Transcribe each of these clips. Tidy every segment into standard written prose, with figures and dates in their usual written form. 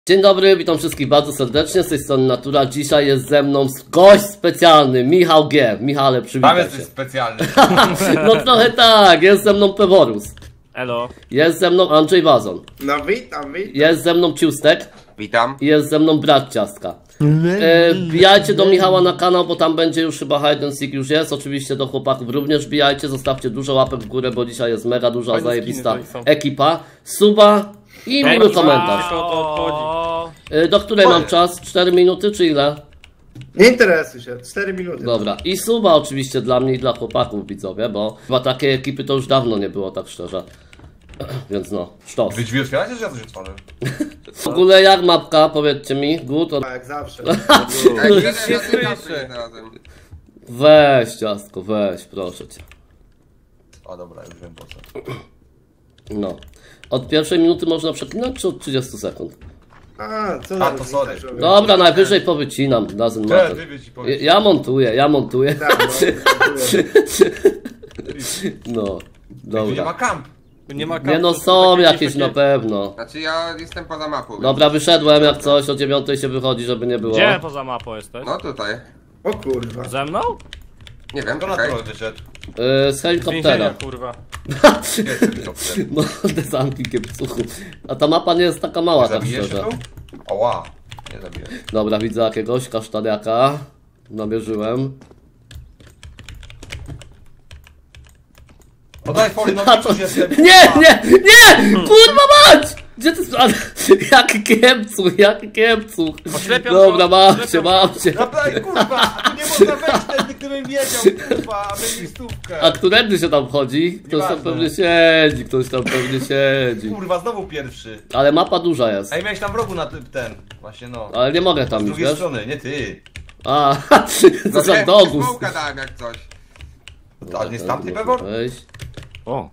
Dzień dobry, witam wszystkich bardzo serdecznie, z tej strony Natura. Dzisiaj jest ze mną gość specjalny, Michał G. Michale, przywitaj się. Tam jesteś specjalny. No trochę tak, jest ze mną Peworus. Elo. Jest ze mną Andrzej Wazon. No witam. Jest ze mną Ciustek. Witam. I jest ze mną Brat Ciastka. Wbijajcie do Michała na kanał, bo tam będzie już chyba hide and seek już jest. Oczywiście do chłopaków również wbijajcie, zostawcie dużo łapek w górę, bo dzisiaj jest mega duża, Fajne zajebista skiny tutaj są. ekipa. Suba i miły komentarz. Do której mam czas? 4 minuty czy ile? Nie interesuj się, 4 minuty. Dobra. I suba oczywiście dla mnie i dla chłopaków, widzowie, bo chyba takiej ekipy to już dawno nie było, tak szczerze. Więc no, sztos. Wy drzwi otwieracie, że ja coś otworzę? W ogóle jak mapka, powiedzcie mi? Good? A jak zawsze. Weź ciastko, weź, proszę cię. O dobra, już wiem po co. No. Od pierwszej minuty można przeklinać, czy od 30 sekund? A, co A, za to różnica, sorry. człowiek? Dobra, najwyżej powycinam, doesn't matter. Wybię ci powiem. Ja montuję. Tak, no, No, Tu nie dobra. ma kamp. Nie ma Nie no, są jakieś na pewno. Znaczy ja jestem poza mapą. Dobra, wyszedłem jak coś, o 9 się wychodzi, żeby nie było. Gdzie poza mapą jesteś? No tutaj. O kurwa. Ze mną? Nie wiem, To na czekaj. trochę wyszedł. Z helikoptera. Kurwa. Jest helikopter. No, desantki kiepcuchu. A ta mapa nie jest taka mała, tak Zabijesz się szczerze. tu? Oła. Nie zabiję. Dobra, widzę jakiegoś kasztaniaka. Namierzyłem. Podaj foli, no A to... już jestem. Nie! Kurwa mać! Gdzie ty... Jaki kiepcuch. Oślepiam Dobra, go, mam cię. Naprawdę, kurwa, tu nie można wejść wtedy, gdybym wiedział, kurwa, a my stówkę. A którędy się tam chodzi? Ktoś tam Nieważne. pewnie siedzi. Kurwa, znowu pierwszy. Ale mapa duża jest. Ej, miałeś tam w rogu na ten. Właśnie no. Ale nie mogę Z tam iść, drugiej wiesz? strony, nie ty. A, No co za wiem, dogus. smoka dałem jak coś. A nie z tamtej Pewor? Wejść. O.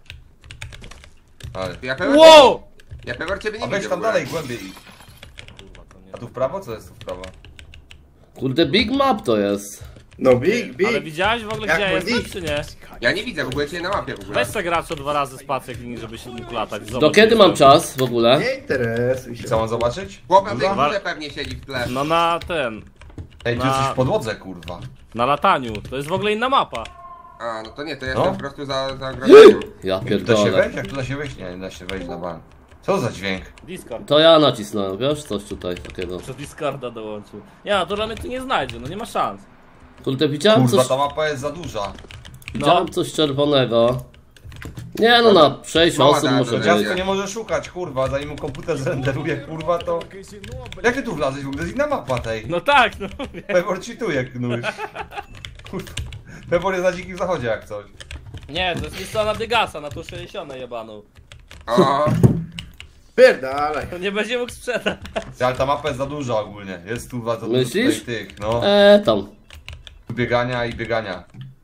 Ale. Ja pewor, Wow! ja pewor ciebie nie A weź widzę tam w ogóle. dalej, głębiej idź. A tu w prawo? Co jest tu w prawo? Kurde, big map to jest. No big. Ale widziałeś w ogóle Jak gdzie ja Wendy? jestem, czy nie? Ja nie widzę w ogóle cię na mapie w ogóle. Weź se gracza 2 razy spację kliknij, żeby się mógł latać. Zobacz, Do kiedy gdzie mam jestem. czas w ogóle? Nie interesuj się. Co mam zobaczyć? Chłop na tej Dużo? górze pewnie siedzi w tle. No na ten. Ej, tu Na- jesteś w podłodze, kurwa. Na lataniu. To jest w ogóle inna mapa. A, no to nie, to ja No. jestem po prostu za ogrodzeniem. Ja Da się pierdolę. wejść? Jak tu da się wejść? Nie da się wejść na bank. Co za dźwięk? Discord. To ja nacisnąłem, wiesz? Coś tutaj takiego. Przez Discorda dołączył. Nie, no to mnie tu nie znajdzie, no nie ma szans. Kurde, widziałem Kurwa, coś, ta mapa jest za duża. widziałem coś czerwonego. Nie no, na 6 Mała osób dana, może to być. Ciastko nie może szukać, kurwa, zanim mu komputer zrenderuje, kurwa, to... Jak ty tu wlazłeś? W ogóle jest inna mapa tej. No tak, no. Pewor cheatuje, knujesz. Kurwa. Pewor jest na dzikim zachodzie jak coś. Nie, to jest lista na Dygasa, na tą 60 jebaną. O, Pierdalaj. To nie będzie mógł sprzedać. Ale ta mapa jest za duża ogólnie. Jest tu za dużo Myślisz? tutaj tych, no. Tam. Biegania i biegania.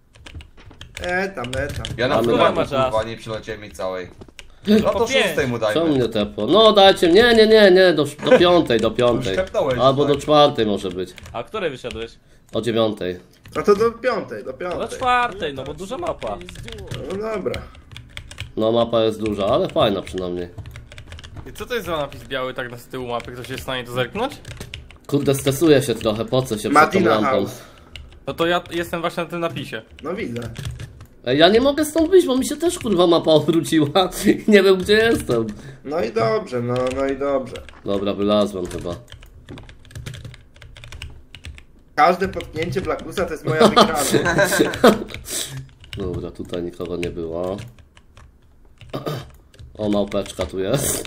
Tam. Ja na Mamy próbę, masz czas. kurwa, nie przyleciałem jej całej. No to Po 6 pięć. mu Co dajmy. mnie tepło? No dajcie, nie, do 5, do 5. Już tepnąłeś, Albo tak. do 4 może być. A której wysiadłeś? O 9. No to do piątej. Do 4, no bo duża mapa. No dobra. No mapa jest duża, ale fajna przynajmniej. I co to jest za napis biały tak na z tyłu mapy? Ktoś jest w stanie to zerknąć? Kurde, stresuję się trochę, po co się przed tą Madina lampą? House. No to ja jestem właśnie na tym napisie. No widzę. Ej, ja nie mogę stąd wyjść, bo mi się też kurwa mapa obróciła i nie wiem gdzie jestem. No i dobrze, no i dobrze. Dobra, wylazłem chyba. Każde potknięcie Blackusa to jest moja wygrana. Dobra, tutaj nikogo nie było. O, małpeczka tu jest.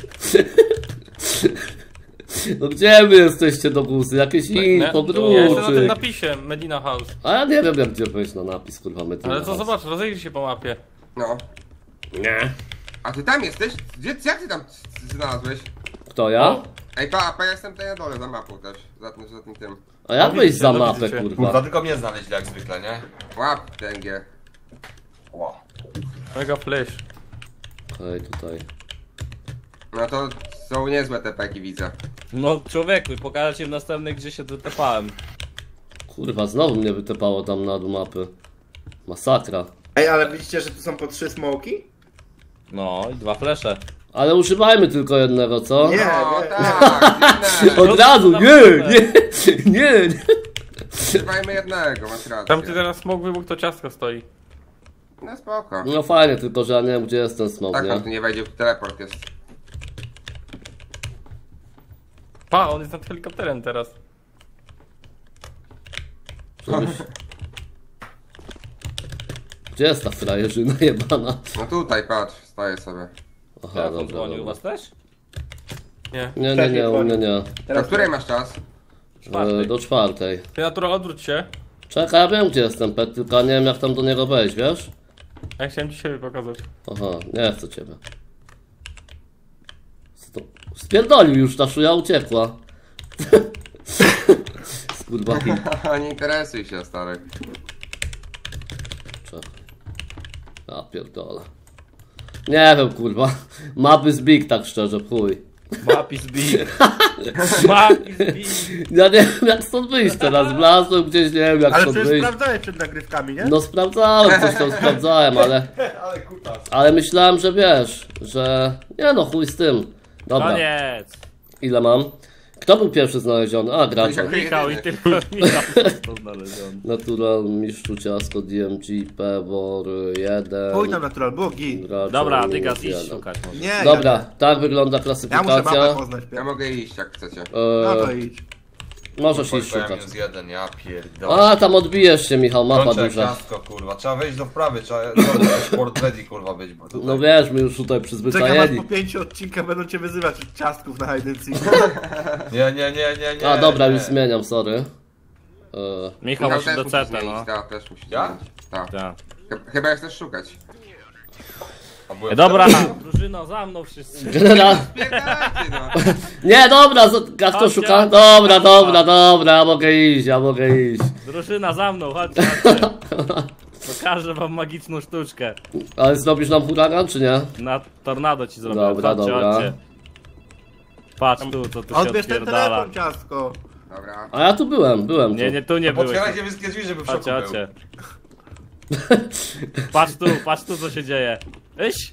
No gdzie wy jesteście do gusy? Jakieś info, Ja jestem na tym druczy. napisie, Medina House. A ja nie wiem jak gdzie wejść na napis, kurwa, my tu Ale na to has. zobacz, rozejrzyj się po mapie. no. Nie. A ty tam jesteś? Gdzie, jak ty tam znalazłeś? Kto, ja? Ej, ja jestem tutaj na dole za mapą też. Za tym. A jak No wejść za widzicie, no mapę, widzicie. Kurwa, kurwa? tylko mnie znaleźli jak zwykle, nie? Łap tęgie. Wow. Mega flash. Okej, tutaj. No to są niezłe te peki, widzę. No człowieku, pokażę ci w następnej, gdzie się dotapałem. Kurwa, znowu mnie wytepało tam na dół mapy. Masakra. Ej, ale widzicie, że tu są po 3 smoki? No i 2 flesze. Ale używajmy tylko jednego, co? Nie, No nie. tak, jednego. Od razu, nie. Używajmy jednego, masz rację. Tam ty teraz smok wybuch, to ciastko stoi. No spoko. No fajnie, tylko że ja nie wiem, gdzie jest ten smok, Tak, nie? on tu nie wejdzie, tu teleport jest. Pa, on jest nad helikopterem teraz. Gdzie jest ta frajerzyna jebana? No tutaj, patrz, stoję sobie. Aha, Telefon dobra, dzwonił u dobra. was też? Nie. Nie, u mnie nie. Do której masz czas? Do 4. Ty natural, odwróć się. Czekaj, ja wiem, gdzie jest ten pet, tylko nie wiem, jak tam do niego wejść, wiesz? Ja chciałem ci siebie pokazać. Aha, nie chcę ciebie. Co to? Spierdolił już, ta szuja uciekła. Skurwa hit. Nie interesuj się, stary. Czekaj. A pierdolę. Nie wiem, kurwa. Mapy z big, tak szczerze, chuj. Mapis big. Mapis big. Ja nie wiem, jak stąd wyjść teraz. Wlazłem gdzieś, nie wiem, jak Ale stąd przecież wyjść. sprawdzałeś przed nagrywkami, nie? No sprawdzałem, coś tam sprawdzałem, ale... Ale kutas. Ale myślałem, że wiesz, że... Nie no, chuj z tym. Dobra, Koniec. ile mam? Kto był pierwszy znaleziony? A, Graczol. Michał i tylko Michał został znaleziony. Natural, Mistrzu, Ciasko, DMG, Pewor, 1. Pójdź tam natural, było git. Graczol, Dobra, Dygas, jeden. idź szukać może. Nie, Dobra, ja, tak wygląda ja muszę klasyfikacja. mapę poznać Ja pierw. mogę iść, jak chcecie. No to idź. Możesz iść Kurwa, ja szukać. minus jeden, ja pierdolę. A, tam odbijesz się, Michał, mapa Kończę duża. ciastko, kurwa. Trzeba wejść do wprawy, trzeba sport ready, kurwa, być, bo tutaj... No wiesz, my już tutaj Czekam aż przyzwyczajeni. po 5 odcinkach będą cię wyzywać od ciastków na hide and seek. Nie. A, dobra, już zmieniam, sorry. Michał musi do CT, no. Tak, też musi Ja? zmienić. Tak. Tak. Chyba jak chcesz szukać. A byłem Dobra, drużyno, za mną wszyscy. General... Spierdalajcie, no. Nie, dobra, jak to Chodźcie, szuka? chodźcie. Dobra, ja mogę iść. Drużyna za mną, chodźcie. Pokażę wam magiczną sztuczkę. Ale zrobisz nam huragan, czy nie? Na tornado ci zrobię. Dobra, Chodźcie, dobra. chodźcie. Patrz tu, co tu się Odbierz ten odpierdala. telefon, ciastko. Dobra. A ja tu byłem tu. Nie, tu nie byłeś. Otwierajcie wszystkie drzwi, żeby w szoku Chodźcie, był. chodźcie. Patrz tu, co się dzieje. Iś!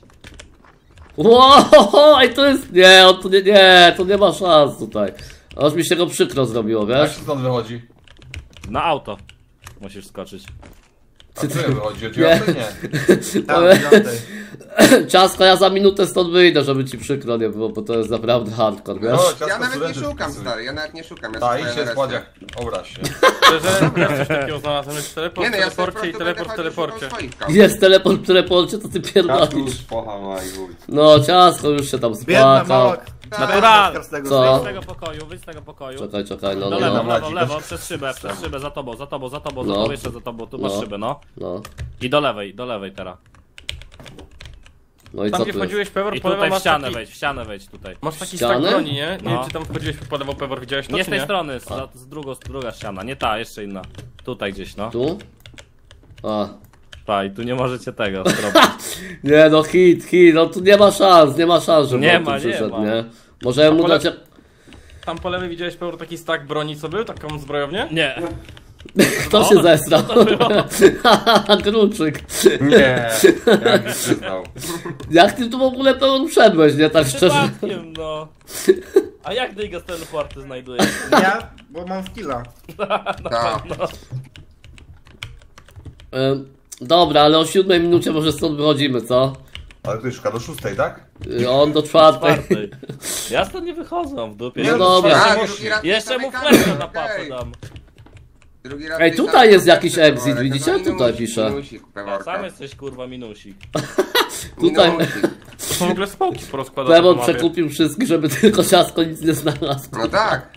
Wow, i to jest... Nie, on tu nie, to nie ma szans tutaj. Aż mi się go przykro zrobiło, Jak wiesz? się stąd wychodzi? Na auto. Musisz skoczyć. A co wychodzi? Od dziewiątej? Nie. Tam, dziewiątej. Ciasko, ja za minutę stąd wyjdę, żeby ci przykro nie było, bo to jest naprawdę hardcore, wiesz? No, ciastko Ja nawet nie studenty szukam, wpisuj. stary, ja nawet nie szukam. Ja Ta, stoję idź na się respie. składziak. Obraź się. Szczerze, ja coś takiego znalazłem. Jest teleport Nie w no, ja sobie po teleporcie i prostu będę teleport w chodził, szukał teleporcie. swoich kałów. Jest teleport w teleporcie, to ty pierdolisz. No, ciasko już się tam Biedna spłakał. mała... Natural! z tego Co? Wyjdź z tego pokoju, wyjdź z tego pokoju. Czekaj, no, No lewo, no, w lewo, przez szybę, za tobą, No. jeszcze za tobą, tu masz No. szybę, no. no. I do lewej teraz. No i Tam co gdzie tu jest? wchodziłeś Pewor, I po lewo tutaj w masz ścianę taki... wejdź, w ścianę wejdź tutaj. Masz taki Ścianę? stak broni, nie? Nie No. wiem, czy tam wchodziłeś po lewo Pewor, widziałeś to, Nie czy z tej nie? strony, druga ściana, nie ta, jeszcze inna. Tutaj gdzieś, no. Tu? A. Ta, i tu nie możecie tego zrobić. Nie no, hit, no tu nie ma szans, żeby Nie on tu ma, nie przyszedł, ma. nie? Możemy mu pole- dać... Tam po lewej widziałeś Pewor taki stak broni, co był? Taką zbrojownię? Nie. Kto się zesrał? Gruczyk. Nie. Jak się przyznał. Jak ty tu w ogóle pełen wszedłeś, nie? Tak szczerze. Przypadkiem, no. A jak Dygas teleporty znajduje? Ja, bo mam skilla. Tak. Dobra, ale o 7 minucie może stąd wychodzimy, co? Ale ty szuka do 6, tak? On do 4. Czwartej. Ja stąd nie wychodzę w dupie. No dobra. A, Jeszcze drugi raz Jeszcze mu zamykamy, fleszkę na okej. papę dam. Drugi raz Ej, tej tutaj samej jest jakiś karty, exit, ale widzicie? to Tutaj minusik, pisze. minusik, Ja Peworka. sam jesteś kurwa minusik. Tutaj Minusik. To są w ogóle smoki porozkładane Pewor po mapie. przekupił wszystkich, żeby tylko ciasko nic nie znalazł. No tak.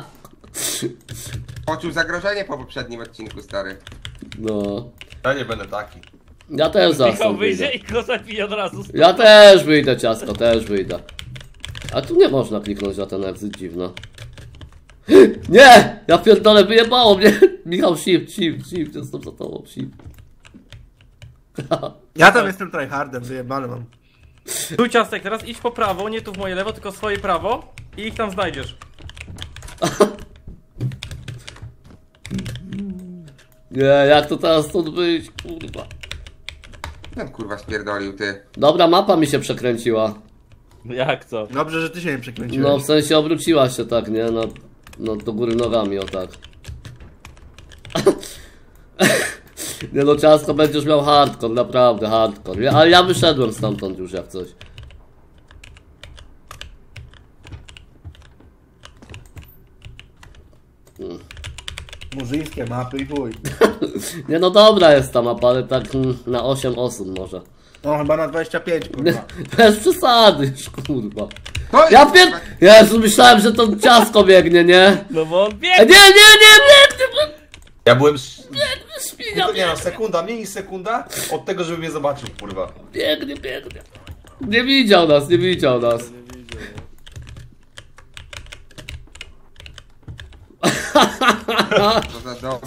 Poczuł zagrożenie po poprzednim odcinku, stary. No. Ja nie będę taki. Ja też zaraz Michał stąd wyjdzie wyjdę. i go zabije od razu. Ja też wyjdę, ciasko, też wyjdę. A tu nie można kliknąć na ten exit, dziwno. Nie! Ja pierdolę, wyjebało mnie! Michał, shift, jestem za tobą, shift. Ja tam jestem tryhardem, wyjebany mam. Tu ciastek, teraz idź po prawo, nie tu w moje lewo, tylko swoje prawo i ich tam znajdziesz. Nie, jak to teraz stąd wyjść, kurwa. Ten kurwa spierdolił, ty. Dobra, mapa mi się przekręciła. Jak to? Dobrze, że ty się nie przekręciłeś. No w sensie obróciła się tak, nie? No do góry nogami, o tak. Nie no, ciasto będziesz miał hardcore, naprawdę hardcore. Ale ja wyszedłem stamtąd już jak coś. Murzyńskie mapy i chuj. Nie no, dobra jest ta mapa, ale tak na 8 osób może. No chyba na 25, kurwa. Bez przesady już, kurwa. To Ja jest, pier... Jezu, myślałem, że to ciasto biegnie, nie? No bo on Nie, biegnie! biegnie! Ja byłem... Świnia, Nie no, sekunda, mniej niż sekunda od tego, żeby mnie zobaczył, kurwa. biegnie. Nie widział nas, nie widział nas. to za dom.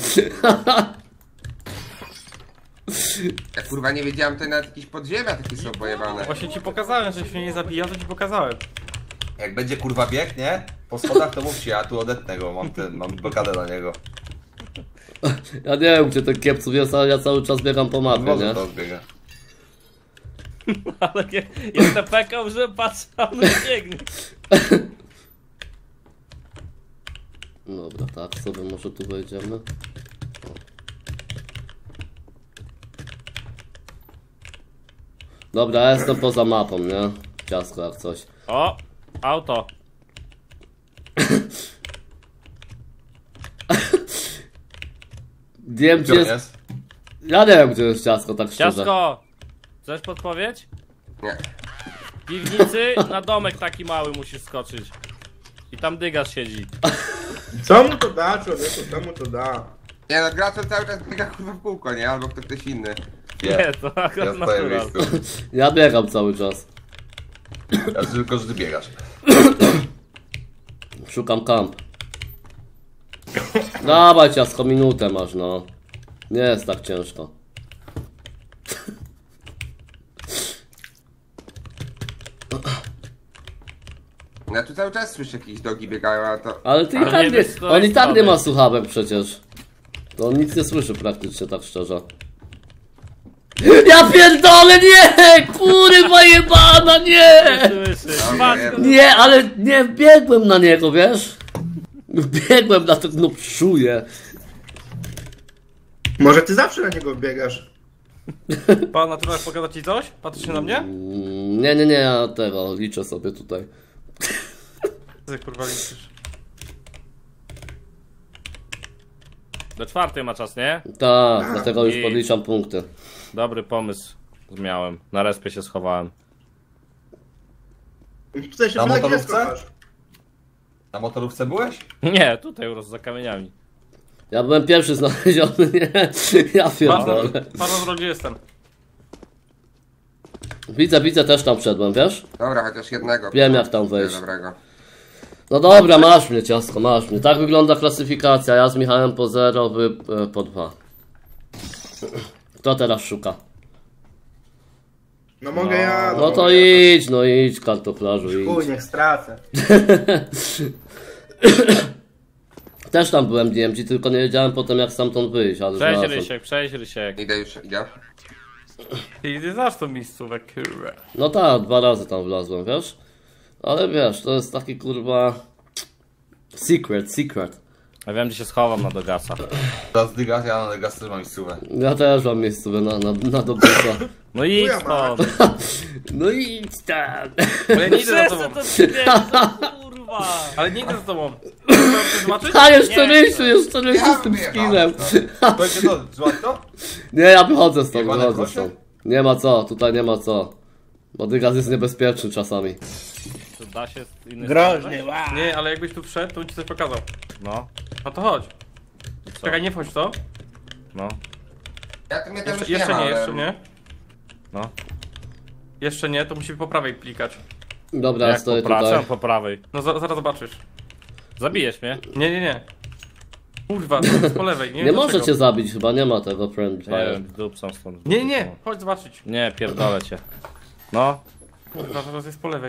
Ja kurwa nie wiedziałem, to nawet jakieś podziemia takie są pojebane. Właśnie ci pokazałem, że się nie zabija, to ci pokazałem. Jak będzie kurwa bieg, nie? Po schodach to mówcie, ja tu odetnę go, mam blokadę na niego. Ja nie wiem, gdzie ten kiepców jest, ale ja cały czas biegam po mapie, Może nie? to odbiega. Ale jak tepekał, że patrz, a on biegnie. Dobra, tak sobie może tu wejdziemy. Dobra, ja jestem poza mapą, nie? Ciasko jak coś. O! Auto. Wiem Gdzie gdzie on jest... jest? Ja nie wiem gdzie jest ciasko, tak szczerze. Ciastko! Chcesz podpowiedź? Nie. W piwnicy na domek taki mały musisz skoczyć. I tam dygas siedzi. Co mu to da, człowieku, co mu to da? Nie no, gracz cały czas biega kurwa w kółko, nie? Albo ktoś inny. Nie, to Ja akurat stoję w natural. miejscu. Ja biegam cały czas. Ja tylko, że ty biegasz. Szukam kamp. Dawaj ciasko, minutę masz, no. Nie jest tak ciężko. Ja tu cały czas słyszę jakieś dogi biegają, a to... Ale ty i Ale tak nie nie... wiesz, z której On i tak nie strony. ma słuchawek przecież. To on nic nie słyszy praktycznie, tak szczerze. Ja pierdolę, nie! Kurwa jebana, nie! Słyszysz? Dobra, Patrz, jeba. Nie, ale nie biegłem na niego, wiesz? Biegłem na to, no czuję. Może ty zawsze na niego biegasz? Pan natural pokazać ci coś? Patrzysz się na mnie? Nie, ja tego liczę sobie tutaj. Ty kurwa liczysz. do 4 ma czas, nie? Tak, dlatego już i- podliczam punkty. Dobry pomysł miałem. Na respie się schowałem. Tutaj się Na byle gdzie motorówce? schowasz. Na motorówce byłeś? Nie, tutaj już za kamieniami. Ja byłem pierwszy znaleziony, nie? Ja pierdolę. Patrz na drogi jestem. Widzę, też tam wszedłem, wiesz? Dobra, chociaż jednego. Wiem, jak tam wejść. Dobrego. No dobra, masz mnie ciasko, masz mnie. Tak wygląda klasyfikacja. Ja z Michałem po 0, wy po 2. Kto teraz szuka? No mogę ja. No to mogę ja. idź kartoflarzu, Chuj, idź. niech stracę. Też tam byłem DMG, tylko nie wiedziałem potem jak stamtąd wyjść, ale Przejdź znalazłem. Rysiek, przejdź Rysiek. Idę już, idę. Ty znasz tą miejscówkę, kurwa. No tak, 2 razy tam wlazłem, wiesz? Ale wiesz, to jest taki kurwa... Secret. Ja wiem, gdzie się schowam na dogasa. Teraz dygas, ja na dygas też mam miejscówę. Ja też mam miejscówę na dobysa. No idź Chuja stąd. No idź tam. Ale ja nie idę za Wszyscy tobą. to przybiegną, no kurwa. Ale nie idę za tobą. Chcesz zobaczyć? A jeszcze Nie, Rysiu Ja z tym wyjechałem. skinem. Słuchajcie, no, złap to? Nie, ja wychodzę stąd, Jebane wychodzę proszę? stąd. Nie ma co, tutaj nie ma co. Bo dygas jest niebezpieczny czasami. To da się z innych Groźnie, wow. Nie, ale jakbyś tu wszedł, to bym ci coś pokazał. No, No to chodź. co? Czekaj, nie wchodź w to. No, Ja to mnie tam już Jeszcze nie, nie, ma, jeszcze nie. no. Jeszcze nie, to musi po prawej klikać. Dobra, ja Jak stoję po prawej, tutaj. po prawej. No zaraz zobaczysz. Zabijesz mnie? Nie. Kurwa, to jest po lewej. Nie, Nie wiem może dlaczego. cię zabić chyba, nie ma tego friend Nie fire. wiem, dupcam stąd. Nie, chodź zobaczyć. Nie, pierdolę cię. No, Kurwa, teraz jest po lewej.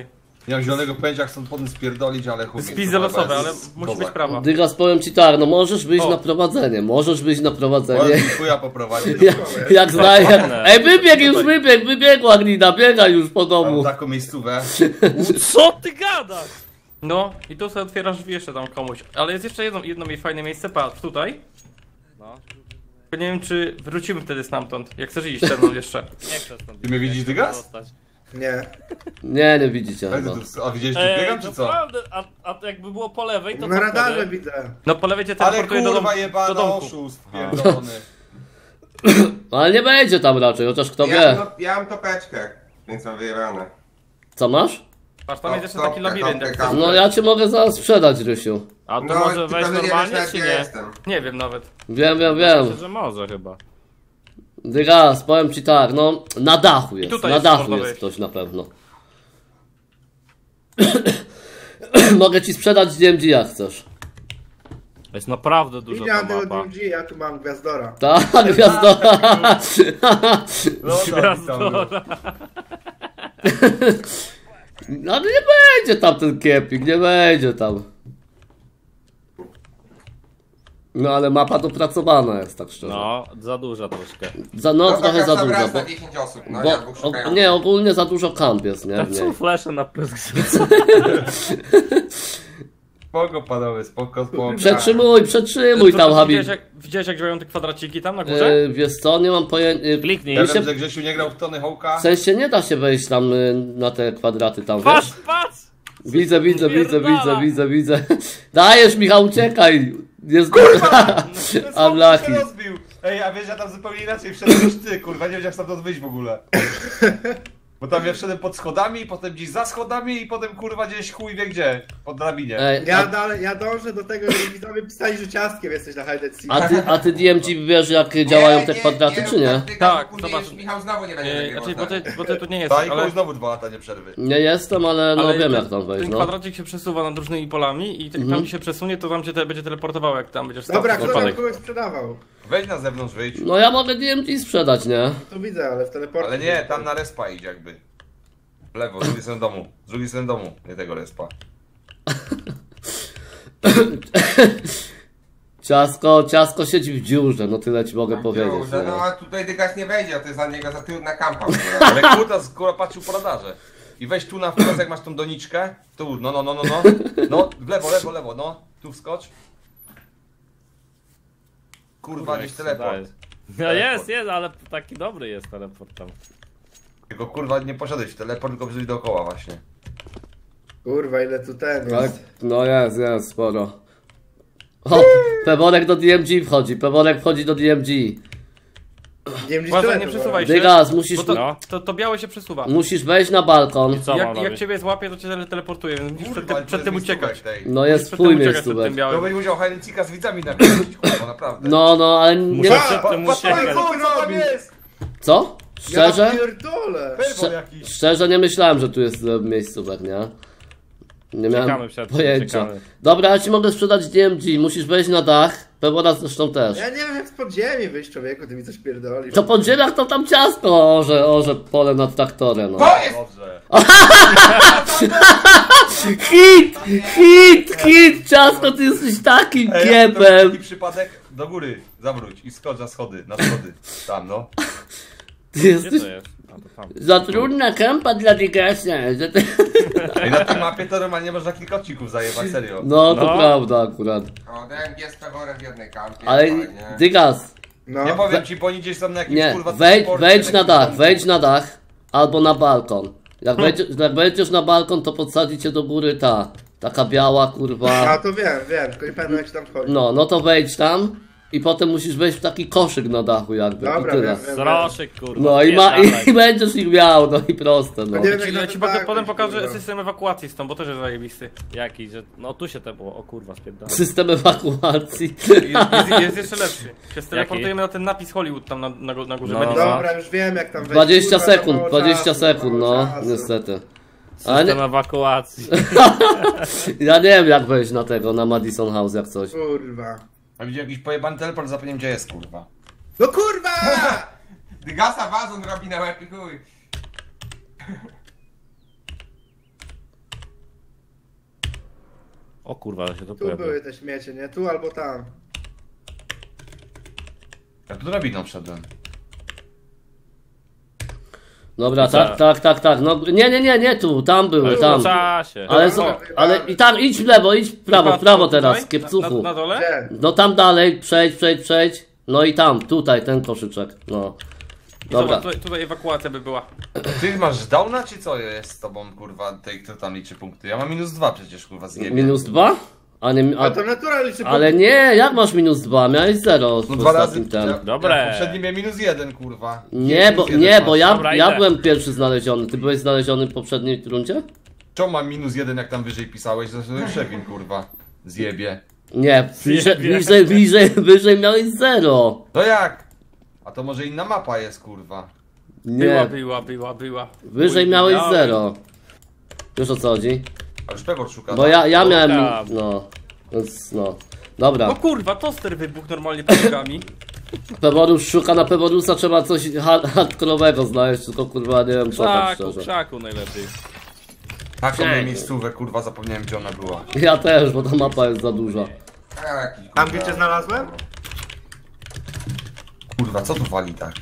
Nie mam zielonego pojęcia, jak stąd potem spierdolić, ale chuj. Spizze losowe, ale musi być prawa. Dygas, powiem ci tak, no możesz wyjść O. na prowadzenie, możesz wyjść na prowadzenie. Chuja poprowadzić. Jak znaję. Ej, wybiegła Glina, biega już po Mam domu. taką miejscówę. Co ty gadasz? No i tu sobie otwierasz drzwi jeszcze tam komuś. Ale jest jeszcze jedno mi fajne miejsce, patrz, tutaj. No, Nie wiem czy wrócimy wtedy stamtąd, jak chcesz iść ten jeszcze. nie chcę stąd. Ty mnie widzisz, Dygas? zostać. Nie. Nie widzicie Jak ty chyba. tu, a widzieliście, tu biegam, czy co? Naprawdę, a jakby było po lewej, to Na co radarze wtedy? widzę. No po lewej cię Ale teleportuje do domu. kurwa Do jebana domku. oszust, pierdolony. Ale nie będzie tam raczej, chociaż kto wie. Ja mam topeczkę, więc mam wyjebane. Co masz? Patrz, tam jest jeszcze taki labirynt. Jak chcesz. No ja cię mogę zaraz sprzedać, Rysiu. A to No, może tylko wejść że nie wiesz, normalnie, jak czy ja nie? jestem. Nie wiem nawet. Wiem. Myślę, że może chyba. Dygas, powiem ci tak, no na dachu jest, tutaj na jest dachu można jest wejść. ktoś na pewno. Mogę ci sprzedać DMG jak chcesz. To jest naprawdę duża ta Widziałem tego mapa. DMG, ja tu mam gwiazdora. Tak, gwiazdora. No Gwiazdora. No nie będzie tam ten kiepik, nie będzie tam. No ale mapa dopracowana jest, tak szczerze. No, za duża troszkę. No No trochę za sam dużo, raz bo, na 10 osób, no ja dwóch szukających. nie, ogólnie za dużo kamp jest, nie? Tak w są niej. flesze na pysk. Spoko panowie, spoko. Przetrzymuj tam, Habib. Widziałeś jak działają te kwadraciki tam na górze? Wiesz co, nie mam pojęcia. Kliknij. Ja się- wiem, że Grzesiu nie grał w Tony Hawk'a. W sensie nie da się wejść tam na te kwadraty tam, Patrz, wiesz? patrz! Widzę. Pierdala. Dajesz, Michał, uciekaj! Jest Ten Unlucky. się rozbił. Ej, a wiesz, ja tam zupełnie inaczej wszedłem niż ty, kurwa, nie wiem jak stamtąd wyjść w ogóle. Bo tam ja wszedłem pod schodami, potem gdzieś za schodami i potem kurwa gdzieś chuj wie gdzie, pod drabinie. Ej, Ja dążę do tego, żeby widzowie pisali, że ciastkiem jesteś na Hide and Seek. a ty DMG wiesz jak działają te kwadraty, czy nie? Tak, Później zobacz. już Michał znowu nie będzie takiego Znaczy, bo ty tu nie Ta jesteś, i ale... chuj znowu 2 lata nie przerwy. Nie jestem, ale no ale wiem ten- jak tam wejść, Ten no. kwadracik się przesuwa nad różnymi polami i tam gdzie się przesunie, to tam cię będzie teleportowało, jak tam będziesz stał. Dobra, w kto tam przypadek. kogoś sprzedawał? Wejdź na zewnątrz, wyjdź. No ja mogę DMG sprzedać, nie? To widzę, ale w teleporcie. Ale nie, tam na respa idź jakby. W lewo, z drugiej strony domu. Z drugiej strony domu, nie tego respa. Ciasko siedzi w dziurze, no tyle ci mogę powiedzieć. No nie? a tutaj Dygas nie wejdzie, to jest dla niego za trudna kampa. Ale kurwa, kurwa patrzył po radarze. I weź tu na wprost, jak masz tą doniczkę. Tu, no. No, w lewo, no. Tu wskocz. Kurwa, gdzieś teleport. No jest, ale taki dobry jest teleport tam. Tylko kurwa nie poszedłeś w teleport, tylko przyjść dookoła właśnie. Kurwa, ile tu ten Tak? jest. No jest, sporo. O, Peworek do DMG wchodzi, Peworek wchodzi do DMG. DMG Uważaj, nie przesuwaj się. Dygas, musisz, Bo No. to białe się przesuwa. musisz wejść na balkon. Co mam Jak robić? ciebie złapie, to cię teleportuje, więc musisz Kurwa, przed tym uciekać. No jest Przed twój tym uciekać miejscówek. przed tym To białym. będzie musiał Hajlecika z widzami napisać, kurwa, naprawdę. No, ale nie... Muszę przed tym Patrz, uciekać. co tam jest? Co? Szczerze? Ja pierdolę! Perwo jakiś. Szczerze nie myślałem, że tu jest miejscówek, nie? Nie miałem Czekamy przed tym, pojęcia. czekamy. Dobra, ja ci mogę sprzedać DMG, musisz wejść na dach, Pewora zresztą też. Ja nie wiem jak z podziemi wyjść, człowieku, ty mi coś pierdolisz. To po dzielach to tam ciasto, orze pole nad traktorem, no. To jest! Dobrze. Hit, ciasto, ty jesteś takim Ej, kiepem. taki przypadek, do góry, zawróć i skocz na schody, tam no. Ty Gdzie jesteś to jest? A to tam. za trudna kampa dla Dygasa. I na tej mapie to normalnie można kilka odcinków zajebać, serio. No, to No. prawda akurat. O, DMG z Peworem w jednej kampie. Ale fajnie. Dygas, No, Nie powiem ci, bo oni gdzieś są na jakimś nie, kurwa... wejdź na dach, wejdź na dach albo na balkon. Jak wejdziesz na balkon, to podsadzi cię do góry taka biała a kurwa. to wiem, tylko nie pamiętam jak się tam wchodzi. No to wejdź tam i potem musisz wejść w taki koszyk na dachu jakby Dobra, i tyle. wiem. Sroszyk, kurwa. No i będziesz ich miał, no i proste, no. Nie wiem, Czyli jak ja ci na ten potem dach pokażę wejść, kurwa. system ewakuacji stąd, bo też jest zajebisty. Jaki, że... No tu się to było, o kurwa, spierdolę. System ewakuacji. Jest jeszcze lepszy. Się teleportujemy na ten napis Hollywood tam na górze. No. Będzie Dobra, już wiem jak tam wejść. 20 Kurwa, za sekund, mało 20 czasu, sekund, mało no, czasu. niestety. System ewakuacji. Ja nie wiem jak wejść na tego, na Madison House jak coś. Kurwa. A widział jakiś pojebany teleport, zapomniałem gdzie jest, kurwa. No kurwa! Dygasa wazon robi na łeb i chuj. O kurwa, ale się to Tu pojawiło. były te śmiecie, nie? Tu albo tam. Ja tu drabiną wszedłem. Dobra, tak. No, nie tu, tam były, W tam. czasie. Ale i tam, idź w lewo, idź w prawo teraz, kiepcuchu. Na dole? Gdzie? No tam dalej, przejdź. No i tam, tutaj, ten koszyczek, no. Dobra. Zobacz, tutaj ewakuacja by była. Ty masz downa, czy co jest z tobą, kurwa, tej, kto tam liczy punkty? Ja mam -2 przecież, kurwa, zjebie. -2? A nie, A to naturalnie liczy ale nie, jak masz -2? Miałeś 0 w No 2 razy. ostatnim ten. Dobre. Poprzedni miałem -1, kurwa. Nie, bo ja Dobra, idę. byłem pierwszy znaleziony. Ty byłeś znaleziony w poprzedniej rundzie? Czemu mam -1, jak tam wyżej pisałeś? To jest Szewin, kurwa. Zjebie. Nie, wyżej miałeś 0. No jak? A to może inna mapa jest, kurwa. Nie, Była. wyżej miałeś 0. Wiesz o co chodzi? A już Pegor szuka. Bo ja miałem, Dobra. no, więc no. Dobra, No kurwa, toster wybuchł normalnie pod nogami. Peworus szuka, na Peworusa trzeba coś hardkorowego znaleźć, tylko kurwa nie wiem co tak W szczerze. krzaku najlepiej. Taką miałem miejscówę, kurwa, zapomniałem gdzie ona była. Ja też, bo ta mapa jest za duża. A, jakiś, Tam kurwa, gdzie cię znalazłem? Kurwa, co tu wali tak?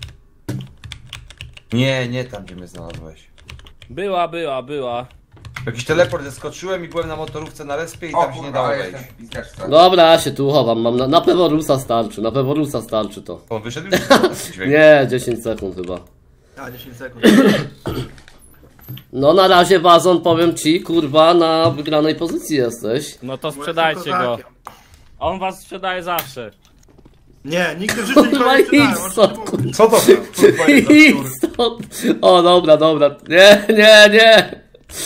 Nie tam gdzie mnie znalazłeś. Była. Jakiś teleport zeskoczyłem i byłem na motorówce na respie i O tam się nie kurwa, dało ale wejść. jestem w pizgaczce. Dobra, ja się tu chowam, mam na Peworusa starczy to. On wyszedł już dźwięk. Nie, 10 sekund chyba. A, 10 sekund. No na razie Wazon, powiem ci, kurwa, na wygranej pozycji jesteś. No to sprzedajcie go. Kozakiem. On was sprzedaje zawsze. Nie, nigdy w życiu nikogo Kurwa, nie sprzedałem, idź możesz stąd, nie mówić. Co to kurwa jest za Idź szczur? stąd. O, dobra. Nie.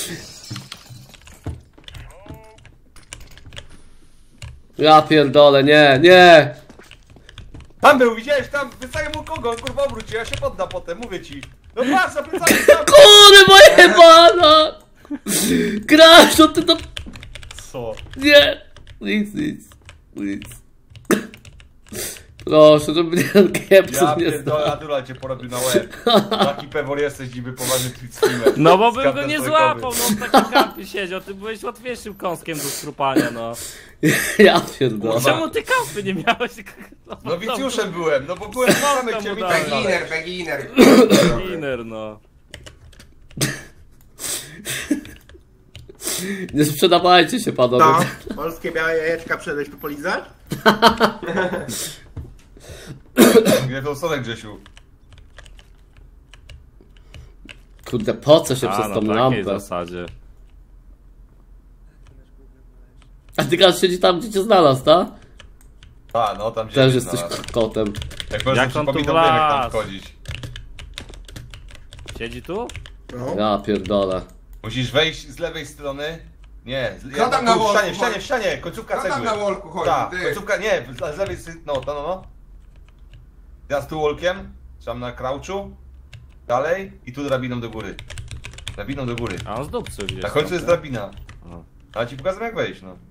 Ja pierdolę, nie. Tam był, widziałeś, tam, wystaję mu kogo, on kurwa obróć się, ja się poddam potem, mówię ci. No patrz, na plecami tam. Kurwa jebana! Grasz, to ty to... Co? Nie. Nic. Proszę, żeby nie ten kiepsus Ja nie pierdolę, Adula cię porobił na łeb. Taki pewor jesteś niby poważny streamer. No bo bym go Skandal nie trójkowy. złapał, no on taki kampy siedział, ty byłeś łatwiejszym kąskiem do strupania, no. Ja pierdolę. Czemu ty kampy nie miałeś? No wicjuszem byłem, no bo byłem samy tam cię mi mu tak dałem. znaleźć. Beginner. Inner, no. Nie sprzedawajcie się, panowie. No, polskie białe jajeczka przedeś tu polizać? Gdzie to stronę, Grzesiu? Kurde, po co się przez A, tą na takiej lampę? zasadzie. A ty gaz siedzi tam, gdzie cię znalazł, tak? A, no tam gdzie Też mnie jesteś znalazł. kotem. Jak możesz Jak on tu przypominam, wiem jak tam wlazł? wchodzić. Siedzi tu? No. Ja pierdolę. Musisz wejść z lewej strony. Nie, Kto tam na w wolku ścianie, w ścianie, końcówka Kto tam cegły. na wolku chodzi, Tak, ty? końcówka, nie, z lewej strony, no. Teraz tu wolkiem, trzeba na crouchu, dalej i tu drabiną do góry. Drabiną do góry. A on z dupcy gdzieś. Na końcu jest tam, drabina. A ci pokażę jak wejść, no.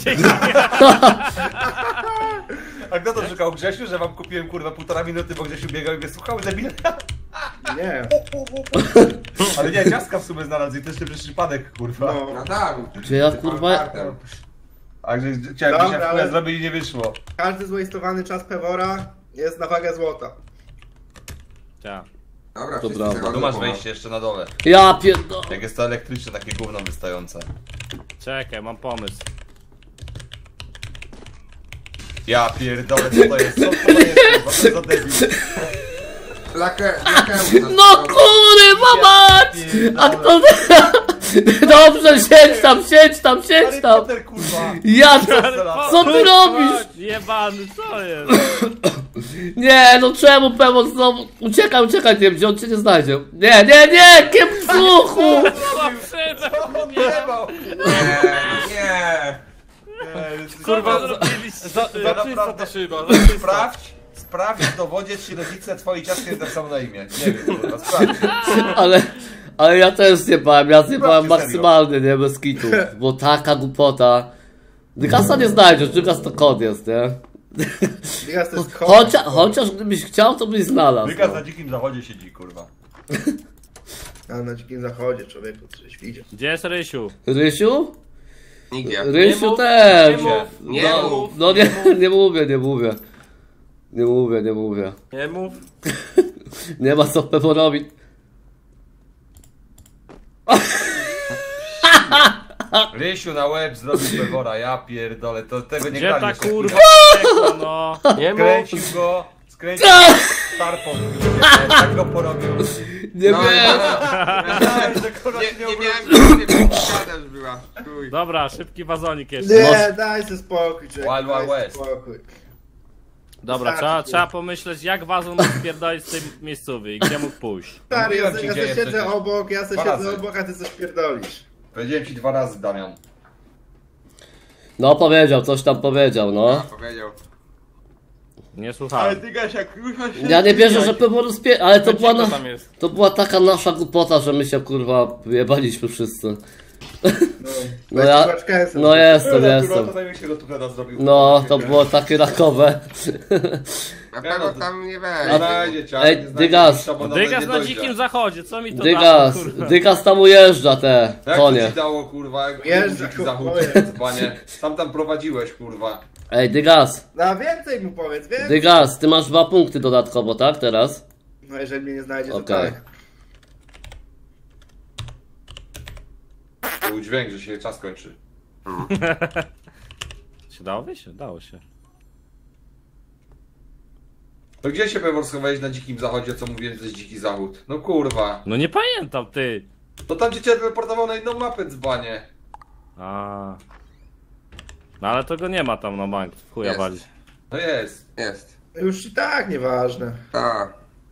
A kto to szukał, Grzesiu, że wam kupiłem kurwa 1,5 minuty, bo Grzesiu biegał i mnie słuchał, debil? Nie. Ale nie, ciastka w sumie znalazł i też ten przypadek, kurwa. No. No tam. Gdzie ja, kurwa... A że chciałem Dobra, dzisiaj w ale- ale... zrobić i nie wyszło. Każdy zwastowany czas Pewora jest na wagę złota. Tak. Dobra, To wszyscy prawda. zachodzą Tu masz po- wejście jeszcze na dole. Ja pierdolę. Jak jest to elektryczne, takie gówno wystające. Czekaj, mam pomysł. Ja pierdolę, co to jest? Co to jest? kurwa? Co za debil? No kurwa mać! A kto... Dobrze, siedź tam! Harry Potter, kurwa! Ja co ty robisz? Jebany, co jest? Nie, no czemu Pewor znowu... Uciekaj, nie wiem, gdzie on cię nie znajdzie. Nie, kiepsuchu! On jebał! Nie. Kurwa, zrobiliście? za czysta naprawdę- ta szyba, za czysta. Sprawdź w dowodzie, czy rodzice twoi ciastki jest tak samo na imię. Nie wiem, kurwa, sprawdź. Ale ja też zjebałem, serio. maksymalnie, nie, bez kitu. Bo taka głupota. Dygasa nie znajdziesz, Dygas to kod jest, nie? Dygas to jest kot. Chociaż gdybyś chciał, to byś znalazł. Wygas No. na dzikim zachodzie siedzi, kurwa. A na dzikim zachodzie, człowieku, coś widział. Gdzie jest Rysiu? Rysiu? Nigdzie. Rysiu Nie mów, też. nie mów, nie No, mów. no nie mówię. Nie mów. Nie ma co Peworowi. Rysiu na łeb zrobił Pewora, ja pierdolę, to tego nie Gdzie ta grali. kurwa piekło, no? Nie mów. Skręcił go, skręcił tarpą. Tak go porobił. Nie No, wiem. Wiedziałem, że kurwa się Nie nie miałem już była. Chuj. Dobra, szybki wazonik jeszcze. Nie, daj sobie spokój, człowiek. Wild Wild daj West. sobie spokój. Dobra, trzeba pomyśleć, jak wazon mógł spierdolić z tej miejscowy i gdzie mógł pójść. Stary, ja Mówiłem ci, sobie gdzie jest siedzę przecież. obok, ja sobie Dwa siedzę razy. obok, a ty coś pierdolisz. Powiedziałem ci 2 razy, Damian. No powiedział, coś tam powiedział, no. Powiedział. Nie słuchałem. ty Gaś, jak Ja nie wierzę, że Pewor ale to była, Co tam jest? to była taka nasza głupota, że my się kurwa wyjebaliśmy wszyscy. No ja, no jestem. To największego tucheda zrobił. No, to było takie rakowe. Na pewno tam nie Nie weź. znajdzie cię, Ej, nie znajdzie Dygas. mistrza, bo nawet Dygas nie na dojdzie. dzikim zachodzie, co mi to Dygas, dało, kurwa? Dygas tam ujeżdża te Jak konie. to ci dało, kurwa, jak Jeżdża, dziki kurwa, zachód, powiedz. dzbanie. Sam tam prowadziłeś, kurwa. Ej, Dygas, No więcej mu powiedz, więcej. Dygas, ty masz 2 punkty dodatkowo, tak, teraz? No jeżeli mnie nie znajdzie, to Okej. tak. To był dźwięk, że się czas kończy. Się dało się? Dało się. To gdzie się Pewor schowałeś na dzikim zachodzie, co mówiłem, że to jest dziki zachód? No kurwa. No nie pamiętam, ty. To tam cię teleportował na inną mapę, dzbanie. A. No ale to go nie ma tam na bank, w chuja Jest. wali. No jest. Jest. Już i tak nieważne. Tak.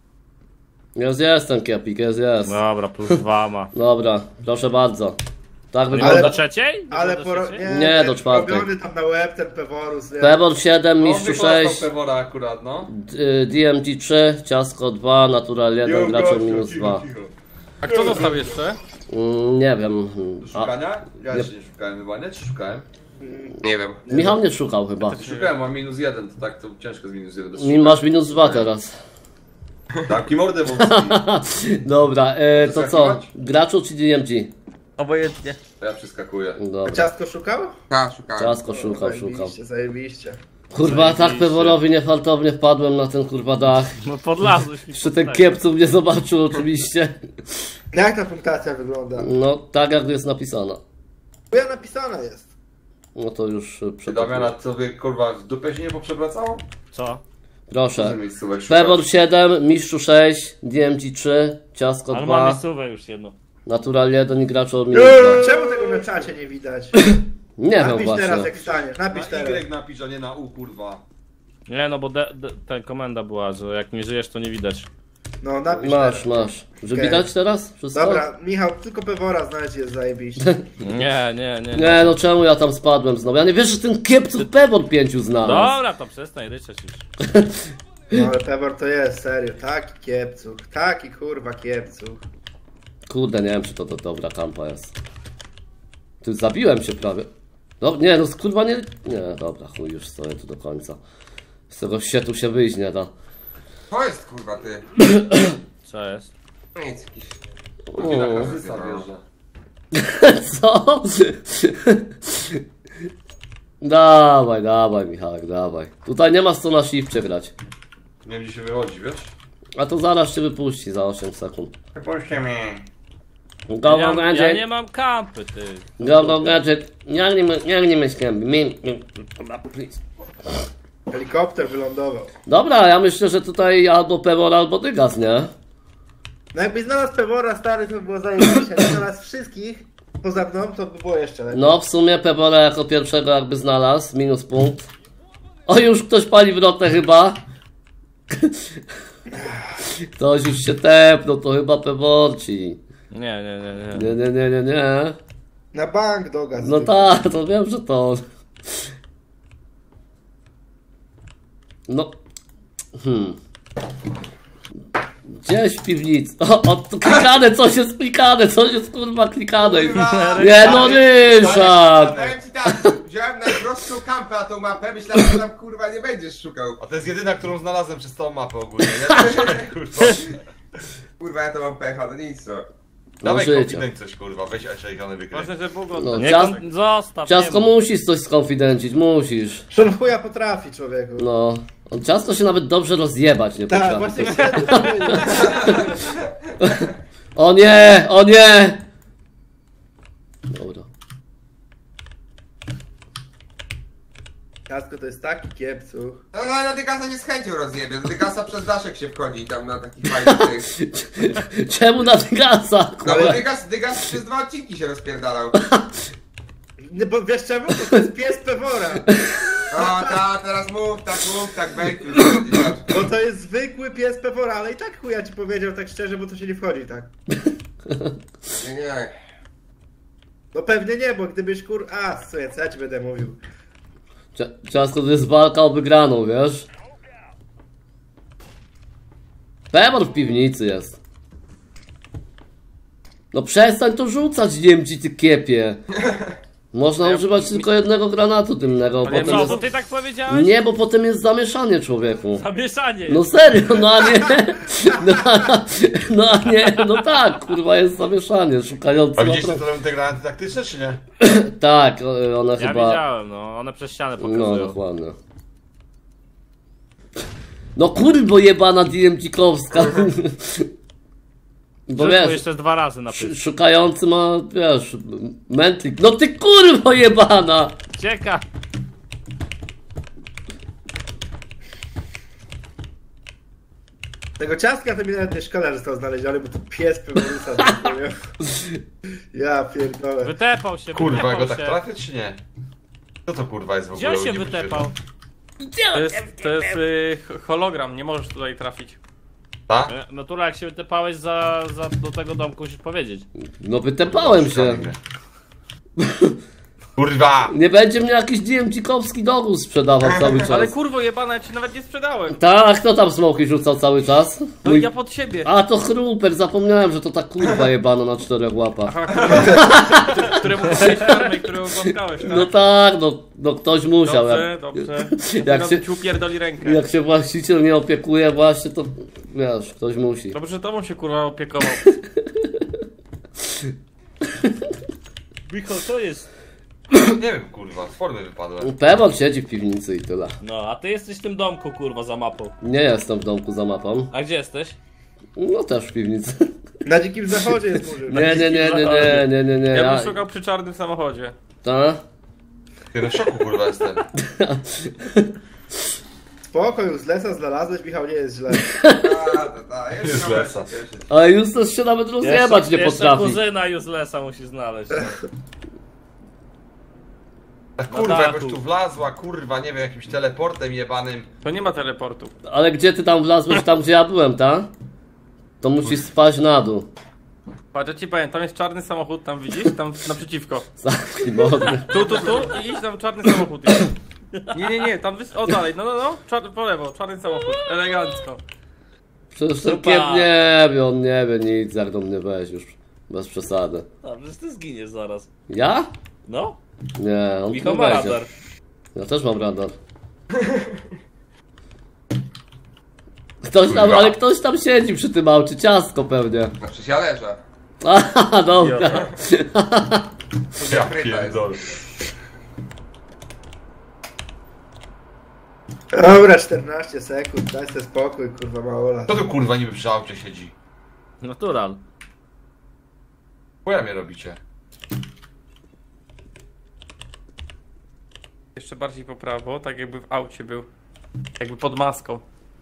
Jest ten kiepik, jest. Dobra, +2 ma. Dobra, proszę bardzo. Tak Nie wygląda. było do trzeciej? Nie Ale było do trzeciej? Nie, ten do czwartej. robiony tam na łeb, ten Peworus, nie? Pewor 7, Mistrzu On wykorzystał 6, Pewora akurat, no. DMG 3, Ciasko 2, Natural 1, Graczol minus 2. A kto został jeszcze? Nie wiem. Do szukania? Ja się nie szukałem chyba, nie? Czy szukałem? Nie wiem. Michał nie szukał chyba. Szukałem, mam -1, to tak to ciężko z -1 do Masz minus 2 teraz. Taki mordę wąski. Dobra, to co? Przeskakiwać? Graczu czy DMG? Obojętnie. To ja przeskakuję. Dobra. Ciastko szukał? Tak, szukałem. Ciasko szukał. Zajebiście. Kurwa, tak Peworowi niefartownie wpadłem na ten kurwa dach. No podlazłeś mi. Jeszcze ten kiepcu mnie zobaczył oczywiście. Jak ta punktacja wygląda? No, tak jak jest napisana. Ja napisana jest. No to już Czy Damiana sobie kurwa w dupę się nie poprzewracało? Co? proszę. Miejscówek szukać. Pewor 7, Mistrzu 6, DMG 3, Ciasko Ale mam 2, miejscówę już jedno. Natural 1 i Graczol minus 2. Czemu tego na czacie nie widać? Nie wiem Napisz teraz właśnie. jak staniesz, napisz Na teraz. Y napisz, a nie na U, kurwa. Nie no, bo ta komenda była, że jak nie żyjesz, to nie widać. No napisz Masz, teraz. masz. Że Okej. widać teraz? Wszystko? Dobra, Michał, tylko Pewora znaleźć jest zajebiście. Nie. Nie, no czemu ja tam spadłem znowu? Ja nie wierzę, że ten kiepców Pewor 5 znalazł. Dobra, to przestań ryczeć już. No ale Pewor to jest, serio. Taki kiepcuch. Taki kurwa kiepcuch. Kurde, nie wiem, czy to dobra kampa jest. Ty zabiłem się prawie. No nie, no kurwa nie... Nie, dobra, chuj, już stoję tu do końca. Z tego sietu się wyjść nie da. To jest kurwa ty. Co jest? Nic jakiś. Później na kazysa wjeżdża. Co? Dawaj, Michałek, dawaj. Tutaj nie masz co na shifcie grać. Nie wiem, gdzie się wychodzi, wiesz? A to zaraz cię wypuści za 8 sekund. Wypuśćcie mnie. Go, Ja, go, ja gadget. nie mam kampy, ty. Go, gadget. Jak nie myślałem. Please. Helikopter wylądował. Dobra, ja myślę, że tutaj albo Pewor, albo Dygas, nie? No jakbyś znalazł Pewora stary, to by było zajebiście. Jak znalazł wszystkich poza mną, to by było jeszcze lepiej. No, w sumie Pewora jako pierwszego jakby znalazł, minus punkt. O, już ktoś pali wrotę chyba. Ktoś już się tepnął, to chyba Peworci. Nie. Nie. Na bank dogaz. No tak, to wiem, że to on. No. Gdzieś w piwnicy. O, tu klikane, coś jest kurwa klikane. Nie no, Ryszard! Powiem ci tak, wziąłem najprostszą kampę na tą mapę, myślałem, że tam kurwa nie będziesz szukał. A to jest jedyna, którą znalazłem przez całą mapę ogólnie, nie? Kurwa. Kurwa ja to mam pecha, no nic no. Dawaj życia. konfident coś kurwa, weź E60 wykryj. Ważne, że był No, godny. Nie, zostaw. Ciastko nie mów. musisz coś skonfidencić, musisz. Szon chuja potrafi, człowieku. No. Ciastko się nawet dobrze rozjebać nie Tak, potrafi. właśnie chciałem to powiedzieć. O nie, o nie! Dobra. Ciastko to jest taki kiepcuch. No na Dygasa nie z chęcią rozjebie. Do Dygasa przez daszek się wchodzi tam na takich fajnych tych. Czemu na Dygasa? No bo kurwa? Dygas przez 2 odcinki się rozpierdalał. No bo wiesz czemu? Bo to jest pies Pewora. O, teraz mów, tak będzie. Bo to jest zwykły pies Pewora, ale i tak chuja ci powiedział tak szczerze, bo to się nie wchodzi tak. Nie. No pewnie nie, bo gdybyś co ja ci będę mówił. Ciastko to jest walka o wygraną, wiesz? Pemor w piwnicy jest. No przestań to rzucać, Niemci, ty kiepie. Można używać tylko jednego granatu dymnego, Ale potem Co, jest... to ty tak powiedziałeś? Nie, bo potem jest zamieszanie, człowieku. Zamieszanie. No serio, no a nie... No a nie, no tak, kurwa, jest zamieszanie, szukający... A widzieliście naprawdę- to te granaty taktyczne czy nie? Tak, one Ja chyba... widziałem, no. One przez ścianę No, pokazują. dokładnie. No kurwo jebana DMG-kowska. Bo Przyszło wiesz, jeszcze 2 razy na pysk. szukający ma, wiesz, mętlik. No ty kurwo jebana! Cieka. Tego ciastka to mi nawet nie szkoda, że został znaleziony, bo to pies Peworusa. Ja pierdolę. Wytepał się, Kurwa, wytepał go tak się. trafię czy nie? Co to kurwa jest w Gdzie ogóle? on się Nie wytepał? To jest hologram, nie możesz tutaj trafić. Tak? No tu jak się wytepałeś do tego domku, musisz powiedzieć. No wytepałem się. Kurwa! Nie będzie mnie jakiś DMG-kowski dowóz sprzedawał cały czas. Ale kurwo jebana, ja ci nawet nie sprzedałem. Tak, kto tam smoki rzucał cały czas? No Mój... ja pod siebie. A to chruper, zapomniałem, że to ta kurwa jebana na 4 łapach. Aha, kurwa. Któremu kupiłeś farmę i którego głaskałeś, tak? No tak, no ktoś musiał. Dobrze. Jak Jak się- ci upierdoli rękę. Jak się właściciel nie opiekuje właśnie, to wiesz, ktoś musi. Dobrze, że tobą się kurwa opiekował. Michał, co jest? Nie wiem kurwa, z formy wypadłem. Pewor siedzi w piwnicy i tyle. No, a ty jesteś w tym domku, kurwa, za mapą. Nie jestem w domku za mapą. A gdzie jesteś? No też w piwnicy. Na dzikim zachodzie jest murzyn. Nie. Ja bym szukał przy czarnym samochodzie. Ta? Ty w szoku kurwa jestem. Spokój, z lesa znalazłeś, Michał, nie jest źle. Jest lesa. Ale Justus się nawet rozjebać nie Jeszcze potrafi. kuzyna Uselessa musi znaleźć. No. Kurwa, dachu. jakoś tu wlazła, kurwa, nie wiem, jakimś teleportem jebanym. To nie ma teleportu. Ale gdzie ty tam wlazłeś? Tam gdzie ja byłem, ta? To musisz spaść na dół. Patrz, ja ci powiem, tam jest czarny samochód, tam widzisz? Tam naprzeciwko. Zamknij mordę. Tu i idź tam czarny samochód jest. Nie, tam o dalej, no, po lewo, czarny samochód, elegancko. Przecież ten Super. kiep nie wie, on nie wie nic, jak do mnie weź już. Bez przesady. A, przecież ty zginiesz zaraz. Ja? No, Nie, on tu Michał nie ma wejdzie. radar. Ja też mam radar. Ale ktoś tam siedzi przy tym aucie, ciastko pewnie. No przecież ja leżę. Aha, dobra. Ja Ukryta jest. pierdolę. Dobra, 14 sekund, daj sobie spokój, kurwa małola. Kto tu kurwa niby przy aucie siedzi? Natural. Chuja mnie robicie. Jeszcze bardziej po prawo, tak jakby w aucie był. Jakby pod maską.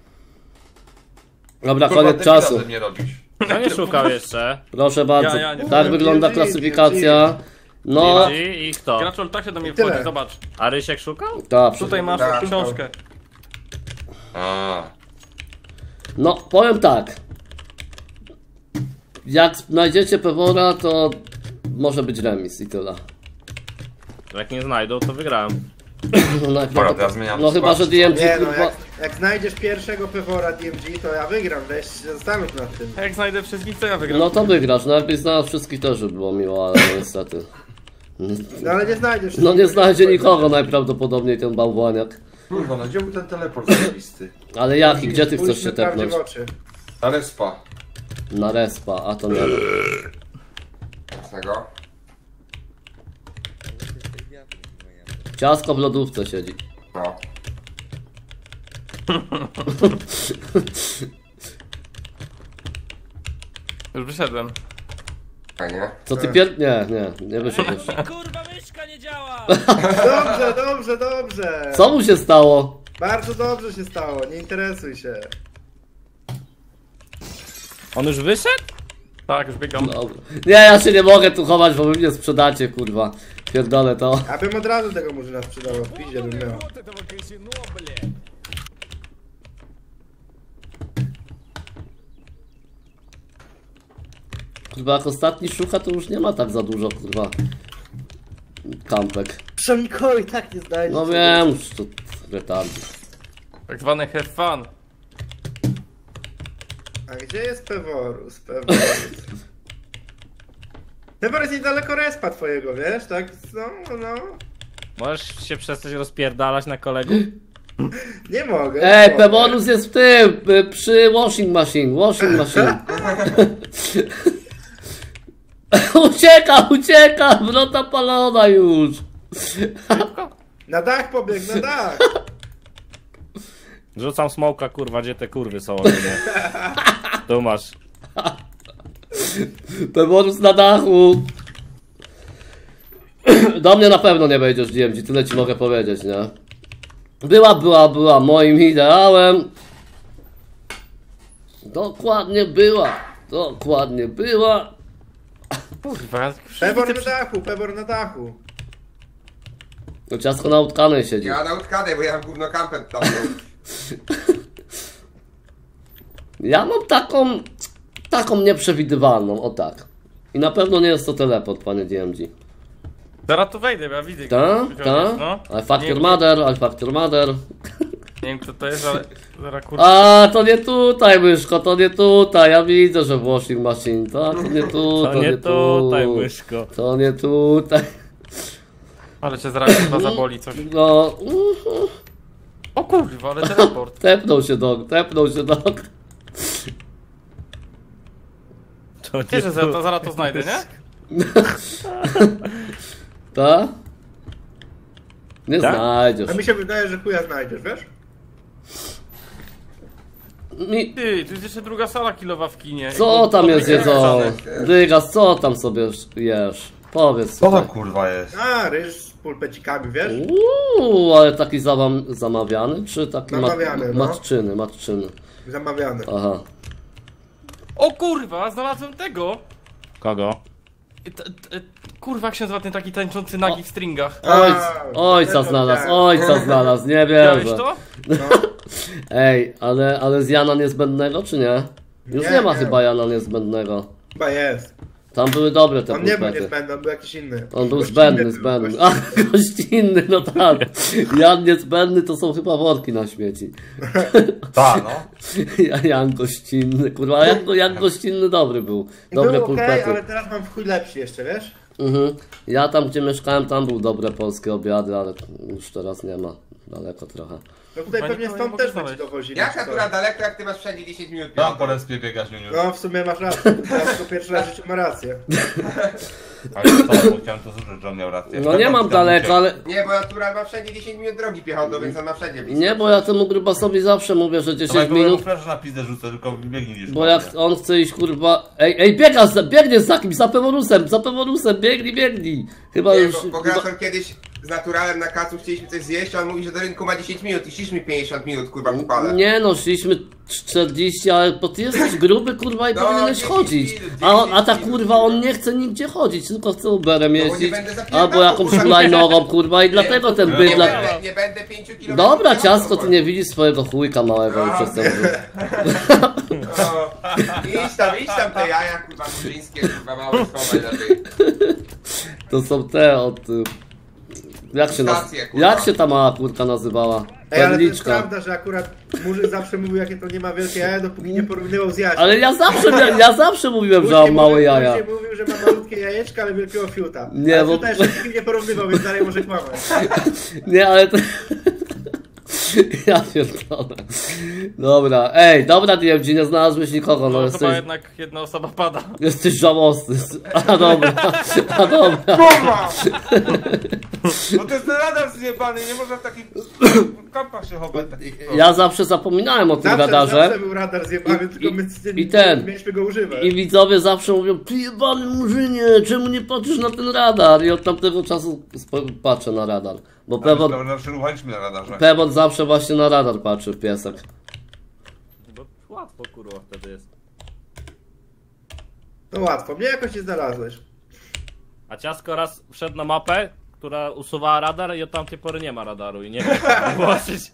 Dobra, Kurwa, koniec debila czasu. ze mnie robisz. No nie szukał jeszcze. Proszę bardzo. Ja nie. Tak wygląda klasyfikacja. No, I kto? Graczol tak się do mnie tyle. wchodzi, zobacz. A Rysiek szukał? tak. Tutaj masz Tak. książkę. A. No, powiem tak. Jak znajdziecie Pewora, to może być remis i tyle. Jak nie znajdą, to wygrałem. Dobra, teraz zmieniam No chyba, że skład. DMG Nie no, kurwa... jak znajdziesz pierwszego Pewora DMG, to ja wygram, weź się zastanów nad tym. A jak znajdę wszystkich, to ja wygram. No to wygrasz, no jakbyś znalazł wszystkich też by było miło, ale niestety. No ale nie znajdziesz. No nie znajdzie nikogo najprawdopodobniej ten bałwaniak. Kurwa, no gdzie był ten teleport zajebisty? Ale jaki, gdzie ty chcesz Spójrzmy się prawdzie tepnąć? w oczy. Na respa. Na respa, a to nie wiem. smacznego. Ciasko w lodówce siedzi. No. Już wyszedłem. Fajnie. Co ty nie wyszedłeś. Kurwa, myszka nie działa! Dobrze. Co mu się stało? Bardzo dobrze się stało, nie interesuj się. On już wyszedł? Tak, już biegam. Dobra. Nie, ja się nie mogę tu chować, bo wy mnie sprzedacie, kurwa. Pierdolę to. Ja bym od razu tego murzyna sprzedał, w piździe bym miał. Kurwa, jak ostatni szuka, to już nie ma tak za dużo, kurwa. Kampek. Przemikowi i tak nie znajdzie. No wiem, już to retardy. Tak zwany have fun. A gdzie jest Peworus? Peworus jest niedaleko respa twojego, wiesz? Tak? No. Możesz się przestać rozpierdalać na kolegów? Nie mogę. Ej, nie mogę. Pemonus jest w tym, przy washing machine. Ucieka, wrota palona już. Na dach pobiegł, na dach. Rzucam smoka, kurwa, gdzie te kurwy są? Nie? Tu masz. Pemonus na dachu. Do mnie na pewno nie wejdziesz, DMG, tyle ci mogę powiedzieć, nie? Była moim ideałem. Dokładnie była. Kurwa, Pebor na dachu. To ciasko na utkanej siedzi. Ja na utkadę, bo ja mam gówno kampę tam. Ja mam taką nieprzewidywalną, o tak. I na pewno nie jest to teleport, panie DMG. zaraz tu wejdę, bo ja widzę. Ta? No. I fuck your mother. Nie wiem kto to jest, ale zaraz kurwa. A, to nie tutaj, myszko, to nie tutaj. Ja widzę, że washing machine, to nie tu, To nie tutaj, myszko. To nie tutaj. Ale cię zaraz chyba zaboli coś. No, O kurwa, ale teleport. tepnął się dog. To nie Wiesz, że zaraz to znajdę, nie? Ta? Nie Tak? znajdziesz. A mi się wydaje, że chuja znajdziesz, wiesz? Ty, tu jest jeszcze druga sala kilowa w kinie. Co tam jest jedzone? jedzone? Dygas, co tam sobie jesz? Powiedz. Co to tutaj. kurwa jest? A, ryż z pulpecikami, wiesz? Ale taki zamawiany, czy taki Zamawiany, no. matczyny? Zamawiane. Aha. O kurwa, znalazłem tego! Kogo? Kurwa, jak się nazywa ten taki tańczący nagi w stringach? Ojca znalazł, nie Widziałeś wierzę. to? Ej, ale z Jana Niezbędnego, czy nie? Już nie ma Nie. chyba Jana Niezbędnego. Chyba jest. Tam były dobre te On nie był pulpety. niezbędny, on był jakiś inny. On był Gościnny zbędny. był, A, gościnny, no tak. Jan Niezbędny to są chyba worki na śmieci. Ta, no. Jan gościnny, kurwa, a jak gościnny dobry był. Dobre Był okej, pulpety. ale teraz mam w chuj lepszy jeszcze, wiesz? Mhm. Ja tam gdzie mieszkałem, tam były dobre polskie obiady, ale już teraz nie ma. Daleko trochę. No tutaj Chyba pewnie nikogo nie stąd mogę też znaleźć. będzie dowozili. Jak czy co? natura daleko, jak ty masz wszędzie 10 minut? Tam po respie biegasz, Junior. No w sumie masz rację. Teraz tylko pierwszy raz w życiu ma rację. Ale co, bo chciałem to zużyć, że on miał rację. No nie mam daleko, ale... Nie, bo natura ma wszędzie 10 minut drogi piechotą, więc on ma wszędzie blisko. Nie, bo ja temu grubasowi zawsze mówię, że 10 minut. Flash na pizdę rzucę, tylko biegnij niż. Bo jak on chce iść, kurwa... Ej, biegnie z takim, za Pemonusem, biegnij. Chyba Nie, już... bo Grasor kiedyś z naturalem na kacu chcieliśmy coś zjeść, a on mówi, że do rynku ma 10 minut i szliśmy 50 minut, kurwa, w upale. Nie no, szliśmy 40, ale bo ty jesteś gruby, kurwa, i No, powinieneś 10 chodzić. minut, A ta 10 kurwa, on nie chce nigdzie chodzić, tylko chce Uberem nie jeździć. będę zapierdalał, Albo jakąś kurwa. hulajnogą, kurwa, i dlatego ten Nie bydlak... będę, nie będę 5 km. Dobra, ciasko, ty nie widzisz swojego chujka małego już przez ten brzuch. Idź tam te jaja, kurwa, murzyńskie, kurwa, małe schowaj na tej. To są te od... Stacje, kurwa. Jak się ta mała kurka nazywała? Ej, ale to jest Perliczka. prawda, że akurat Murzyn zawsze mówił, jakie to nie ma wielkie jaja, dopóki nie porównywał z jajem. Ale ja zawsze mówiłem, że mam małe jaja. Później mówił, że ma malutkie jajeczka, ale wielkiego fiuta. Nie, Ale bo- fiuta jeszcze z nikim nie porównywał, więc dalej może kłamać. Nie, ale to... Ja pierdolę. Dobra, ej, dobra DMG, nie znalazłeś nikogo, no No jesteś... chyba jednak jedna osoba pada. Jesteś żałosny. A dobra, a dobra. Kurwa! No to jest ten radar zjebany, nie można w takich kampach się chować. Ja zawsze zapominałem o tym Zawsze radarze. był radar zjebany, tylko my i ten. mieliśmy go używać. I widzowie zawsze mówią, ty jebany murzynie, czemu nie patrzysz na ten radar? I od tamtego czasu patrzę na radar. Bo Zawsze ruchaliśmy na radarze. Pebot zawsze właśnie na radar patrzy, piesek. Bo łatwo kurwa wtedy jest. No łatwo, mnie jakoś nie znalazłeś. A Ciasko raz wszedł na mapę, która usuwała radar i od tamtej pory nie ma radaru i nie wiem jak włączyć.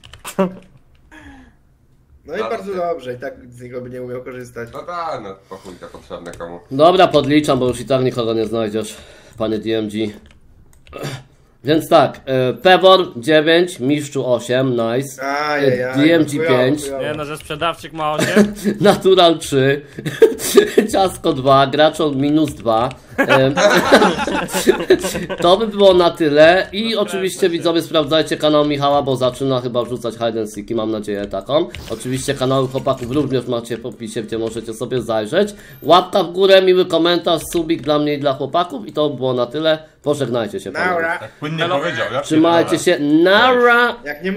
No i bardzo dobrze, i tak z niego by nie umiał korzystać. No tak, no po chuj to potrzebne komu. Dobra, podliczam, bo już i tak nikogo nie znajdziesz, panie DMG. Więc tak, Pebor 9, Mistrzu 8, nice. Ajajaj, DMG chujowo, 5. chujowo. Nie no, że sprzedawczyk ma 8. Natural 3, Ciasko 2, Graczol minus 2. To by było na tyle. I oczywiście widzowie sprawdzajcie kanał Michała, bo zaczyna chyba wrzucać hide and seeki, mam nadzieję taką. Oczywiście kanały chłopaków również macie w opisie, gdzie możecie sobie zajrzeć. Łapka w górę, miły komentarz, subik dla mnie i dla chłopaków. I to było na tyle. Pożegnajcie się. panowie. Naura. Tak płynnie powiedział, ja Trzymajcie się. Nara! Jak nie